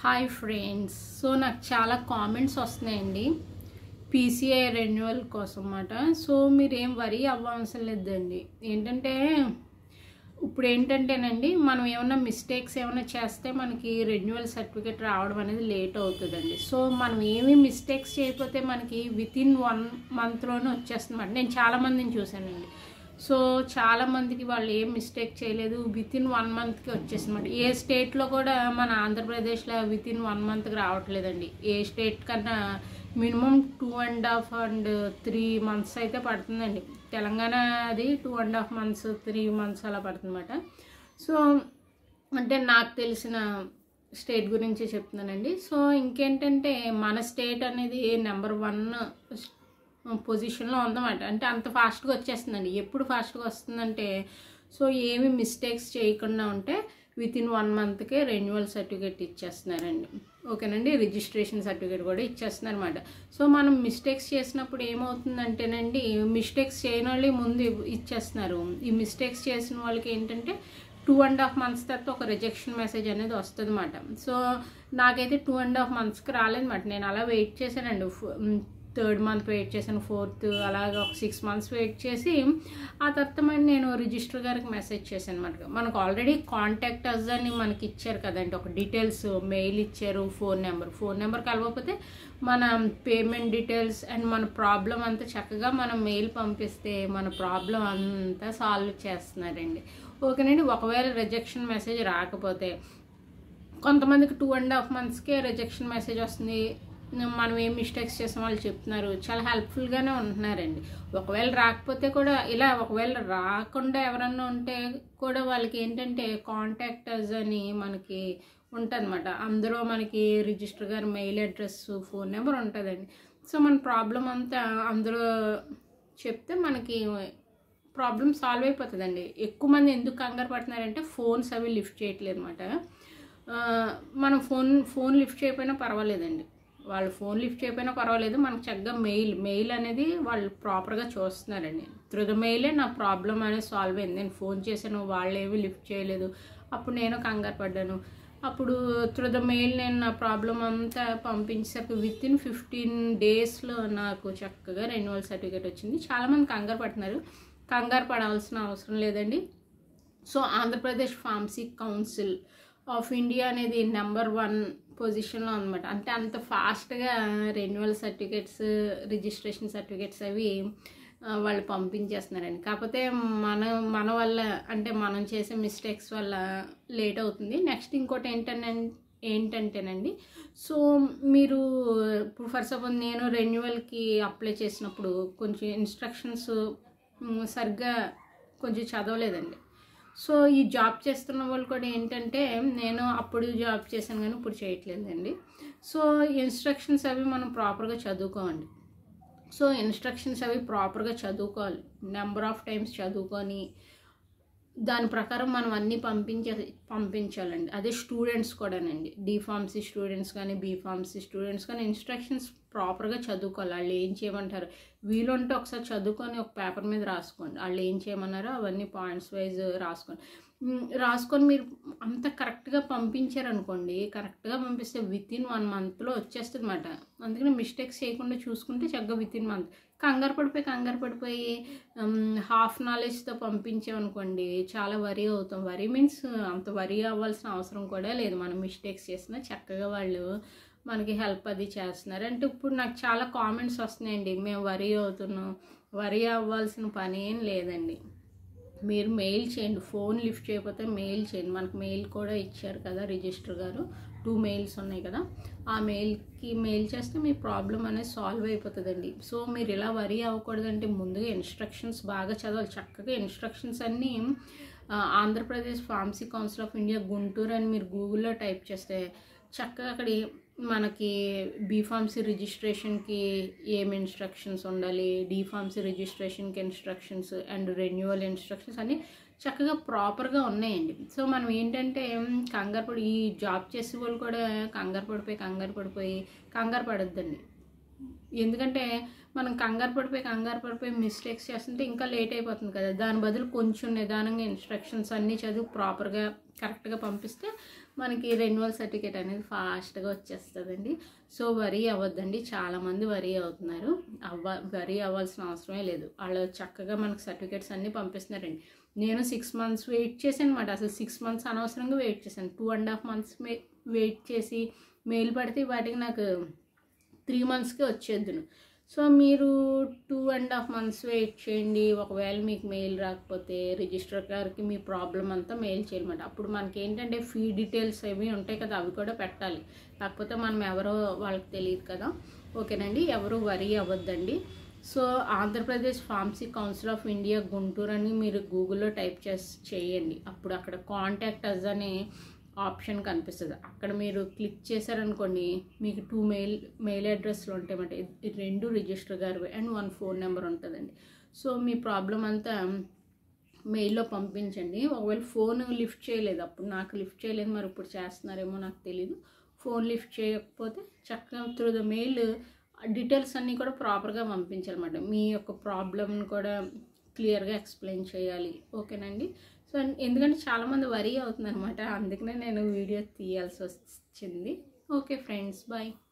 Hi friends. So నాకు చాలా comments వస్తున్నాయండి పీసీఐ రెన్యువల్ కోసం అన్నమాట. సో మీరేం వరీ అవ్వవసరం లేదండి. ఇప్పుడు ఏంటంటేనండి, మనం ఏమైనా మిస్టేక్స్ ఏమైనా చేస్తే మనకి రెన్యువల్ సర్టిఫికేట్ రావడం అనేది లేట్ అవుతుందండి. సో మనం ఏమీ మిస్టేక్స్ చేయకపోతే మనకి వితిన్ 1 మంత్లోనే వచ్చేస్తుందన్నమాట. నేను చాలామందిని చూశానండి. సో చాలామందికి వాళ్ళు ఏం మిస్టేక్ చేయలేదు, వితిన్ 1 మంత్కి వచ్చేసిందన్నమాట. ఏ స్టేట్లో కూడా మన ఆంధ్రప్రదేశ్లో వితిన్ 1 మంత్కి రావట్లేదండి. ఏ స్టేట్ కన్నా మినిమం 2.5 and 3 months అయితే పడుతుందండి. తెలంగాణ అది 2.5 months 3 months అలా పడుతుందన్నమాట. సో అంటే నాకు తెలిసిన స్టేట్ గురించి చెప్తున్నానండి. సో ఇంకేంటంటే మన స్టేట్ అనేది నెంబర్ 1 పొజిషన్లో ఉందన్నమాట. అంటే అంత ఫాస్ట్గా వచ్చేస్తుందండి. ఎప్పుడు ఫాస్ట్గా వస్తుందంటే, సో ఏమి మిస్టేక్స్ చేయకుండా ఉంటే వితిన్ 1 మంత్కే రెన్యువల్ సర్టిఫికేట్ ఇచ్చేస్తున్నారండి. ఓకేనండి, రిజిస్ట్రేషన్ సర్టిఫికేట్ కూడా ఇచ్చేస్తున్నారు అనమాట. సో మనం మిస్టేక్స్ చేసినప్పుడు ఏమవుతుందంటేనండి, మిస్టేక్స్ చేయని వాళ్ళు ముందు ఇచ్చేస్తున్నారు. ఈ మిస్టేక్స్ చేసిన వాళ్ళకి ఏంటంటే 2.5 months తర్వాత ఒక రిజెక్షన్ మెసేజ్ అనేది వస్తుంది అన్నమాట. సో నాకైతే 2.5 monthsకి రాలేదన్నమాట. నేను అలా వెయిట్ చేశానండి. 3rd month వెయిట్ చేశాను, 4th అలాగే ఒక 6 months వెయిట్ చేసి ఆ తర్వాత నేను రిజిస్టర్ గారికి మెసేజ్ చేశాను అనమాట. మనకు ఆల్రెడీ కాంటాక్ట్ అస్ అని మనకి ఇచ్చారు కదండి, ఒక డీటెయిల్స్ మెయిల్ ఇచ్చారు, ఫోన్ నెంబర్ కలవకపోతే మన పేమెంట్ డీటెయిల్స్ అండ్ మన ప్రాబ్లం అంతా చక్కగా మనం మెయిల్ పంపిస్తే మన ప్రాబ్లం అంతా సాల్వ్ చేస్తున్నారండి. ఓకేనండి, ఒకవేళ రిజెక్షన్ మెసేజ్ రాకపోతే కొంతమందికి 2.5 monthsకే రిజెక్షన్ మెసేజ్ వస్తుంది. మనం ఏం మిస్టేక్స్ చేసాం వాళ్ళు చెప్తున్నారు, చాలా హెల్ప్ఫుల్గానే ఉంటున్నారండి. ఒకవేళ రాకపోతే కూడా ఇలా, ఒకవేళ రాకుండా ఎవరన్నా ఉంటే కూడా వాళ్ళకి ఏంటంటే కాంటాక్ట్ అస్ అని మనకి ఉంటుందన్నమాట. అందులో మనకి రిజిస్టర్ గారి మెయిల్ అడ్రస్, ఫోన్ నెంబర్ ఉంటుందండి. సో మన ప్రాబ్లం అంతా అందులో చెప్తే మనకి ప్రాబ్లం సాల్వ్ అయిపోతుందండి. ఎక్కువ మంది ఎందుకు కంగారు పడుతున్నారంటే ఫోన్స్ అవి లిఫ్ట్ చేయట్లేదు అనమాట. మనం ఫోన్ లిఫ్ట్ చేయకపోయినా పర్వాలేదండి, వాళ్ళు ఫోన్ లిఫ్ట్ చేయకపోయినా పర్వాలేదు, మనకు చక్కగా మెయిల్ అనేది వాళ్ళు ప్రాపర్గా చూస్తున్నారండి. త్రూ ద మెయిలే నా ప్రాబ్లం అనేది సాల్వ్ అయింది. నేను ఫోన్ చేశాను, వాళ్ళు ఏమీ లిఫ్ట్ చేయలేదు, అప్పుడు నేను కంగారు పడ్డాను. అప్పుడు త్రూ ద మెయిల్ నేను నా ప్రాబ్లం అంతా పంపించాక వితిన్ 15 daysలో నాకు చక్కగా రెన్యువల్ సర్టిఫికేట్ వచ్చింది. చాలామంది కంగారు పడుతున్నారు, కంగారు పడాల్సిన అవసరం లేదండి. So Andhra Pradesh pharmacy council of India అనేది నెంబర్ 1 పొజిషన్లో అనమాట. అంటే అంత ఫాస్ట్గా రెన్యువల్ సర్టిఫికేట్స్, రిజిస్ట్రేషన్ సర్టిఫికేట్స్ అవి వాళ్ళు పంపించేస్తున్నారండి. కాకపోతే మన వల్ల, అంటే మనం చేసే మిస్టేక్స్ వల్ల లేట్ అవుతుంది. నెక్స్ట్ ఇంకోటి ఏంటంటేనండి, సో మీరు ఇప్పుడు ఫర్ సపోజ్ నేను రెన్యువల్కి అప్లై చేసినప్పుడు కొంచెం ఇన్స్ట్రక్షన్స్ సరిగ్గా కొంచెం చదవలేదండి. సో ఈ జాబ్ చేస్తున్న వాళ్ళు కూడా ఏంటంటే, నేను అప్పుడు జాబ్ చేశాను కానీ ఇప్పుడు చేయట్లేదండి. సో ఇన్స్ట్రక్షన్స్ అవి మనం ప్రాపర్గా చదువుకోండి. సో ఇన్స్ట్రక్షన్స్ అవి ప్రాపర్గా చదువుకోవాలి, నెంబర్ ఆఫ్ టైమ్స్ చదువుకొని దాని ప్రకారం మనం అన్నీ పంపించాలండి. అదే స్టూడెంట్స్ కూడానండి, డి ఫార్మసీ స్టూడెంట్స్ కానీ బీ ఫార్మసీ స్టూడెంట్స్ కానీ ఇన్స్ట్రక్షన్స్ ప్రాపర్గా చదువుకోవాలి. వాళ్ళు ఏం చేయమంటారు వీలుంటే ఒకసారి చదువుకొని ఒక పేపర్ మీద రాసుకోండి. వాళ్ళు ఏం చేయమన్నారో అవన్నీ పాయింట్స్ వైజ్ రాసుకొని మీరు అంత కరెక్ట్గా పంపించారనుకోండి, కరెక్ట్గా పంపిస్తే వితిన్ 1 monthలో వచ్చేస్తుంది అన్నమాట. అందుకని మిస్టేక్స్ చేయకుండా చూసుకుంటే చక్కగా వితిన్ మంత్. కంగారు పడిపోయి హాఫ్ నాలెడ్జ్తో పంపించామనుకోండి చాలా వరీ అవుతాం. వరీ మీన్స్ అంత వరీ అవ్వాల్సిన అవసరం కూడా లేదు. మనం మిస్టేక్స్ చేసినా చక్కగా వాళ్ళు మనకి హెల్ప్ అది చేస్తున్నారు. అంటే ఇప్పుడు నాకు చాలా కామెంట్స్ వస్తున్నాయండి, మేము వరీ అవుతున్నాం. వరీ అవ్వాల్సిన పని ఏం లేదండి. మీరు మెయిల్ చేయండి, ఫోన్ లిఫ్ట్ చేయకపోతే మెయిల్ చేయండి. మనకు మెయిల్ కూడా ఇచ్చారు కదా రిజిస్టర్ గారు, 2 mails ఉన్నాయి కదా, ఆ మెయిల్కి మెయిల్ చేస్తే మీ ప్రాబ్లం అనేది సాల్వ్ అయిపోతుందండి. సో మీరు ఇలా వరీ అవ్వకూడదంటే ముందుగా ఇన్స్ట్రక్షన్స్ బాగా చదవాలి. చక్కగా ఇన్స్ట్రక్షన్స్ అన్నీ Andhra Pradesh pharmacy council of India Guntur అని మీరు గూగుల్లో టైప్ చేస్తే చక్కగా అక్కడ మనకి బీ ఫార్మసీ రిజిస్ట్రేషన్కి ఏమి ఇన్స్ట్రక్షన్స్ ఉండాలి, డి ఫార్మసీ రిజిస్ట్రేషన్కి ఇన్స్ట్రక్షన్స్ అండ్ రెన్యువల్ ఇన్స్ట్రక్షన్స్ అన్నీ చక్కగా ప్రాపర్గా ఉన్నాయండి. సో మనం ఏంటంటే ఈ జాబ్ చేసే వాళ్ళు కూడా కంగారు పడొద్దండి. ఎందుకంటే మనం కంగారు పడిపోయి మిస్టేక్స్ చేస్తుంటే ఇంకా లేట్ అయిపోతుంది కదా. దాని బదులు కొంచెం నిదానంగా ఇన్స్ట్రక్షన్స్ అన్నీ చదివి ప్రాపర్గా కరెక్ట్గా పంపిస్తే మనకి రెన్యువల్ సర్టిఫికేట్ అనేది ఫాస్ట్గా వచ్చేస్తుందండి. సో వరీ అవ్వద్దండి. చాలామంది వరీ అవుతున్నారు. వరీ అవ్వాల్సిన అవసరమే లేదు. వాళ్ళు చక్కగా మనకు సర్టిఫికేట్స్ అన్నీ పంపిస్తున్నారండి. నేను 6 months వెయిట్ చేశాను అనమాట. అసలు 6 months అనవసరంగా వెయిట్ చేశాను. 2.5 months వెయిట్ చేసి మెయిల్ పడితే వాటికి నాకు 3 monthsకే వచ్చేద్దును. సో మీరు 2.5 months వెయిట్ చేయండి. ఒకవేళ మీకు మెయిల్ రాకపోతే రిజిస్ట్రార్ గారికి మీ ప్రాబ్లం అంతా మెయిల్ చేయాలన్నమాట. అప్పుడు మనకి ఏంటంటే ఫీ డీటెయిల్స్ అవి ఉంటాయి కదా, అవి కూడా పెట్టాలి. కాకపోతే మనం ఎవరో వాళ్ళకి తెలియదు కదా. ఓకేనండి, ఎవరు వరీ అవ్వద్దండి. So Andhra Pradesh pharmacy council of India Guntur అని మీరు గూగుల్లో టైప్ చేయండి. అప్పుడు అక్కడ కాంటాక్ట్ అస్ అనే ఆప్షన్ కనిపిస్తుంది. అక్కడ మీరు క్లిక్ చేశారనుకోండి, మీకు 2 మెయిల్ అడ్రస్లు ఉంటాయన్నమాట. 2 రిజిస్టర్ గారు అండ్ 1 phone నెంబర్ ఉంటుందండి. సో మీ ప్రాబ్లం అంతా మెయిల్లో పంపించండి. ఒకవేళ ఫోన్ లిఫ్ట్ చేయలేదు, అప్పుడు నాకు లిఫ్ట్ చేయలేదు, మరి ఇప్పుడు చేస్తున్నారేమో నాకు తెలీదు. ఫోన్ లిఫ్ట్ చేయకపోతే చక్కగా త్రూ ద మెయిల్ డీటెయిల్స్ అన్నీ కూడా ప్రాపర్గా పంపించాలన్నమాట. మీ యొక్క ప్రాబ్లమ్ని కూడా క్లియర్గా ఎక్స్ప్లెయిన్ చేయాలి. ఓకేనండి. సో ఎందుకంటే చాలామంది వరీ అవుతుందన్నమాట, అందుకనే నేను వీడియో తీయాల్సి వచ్చింది. Okay friends, bye.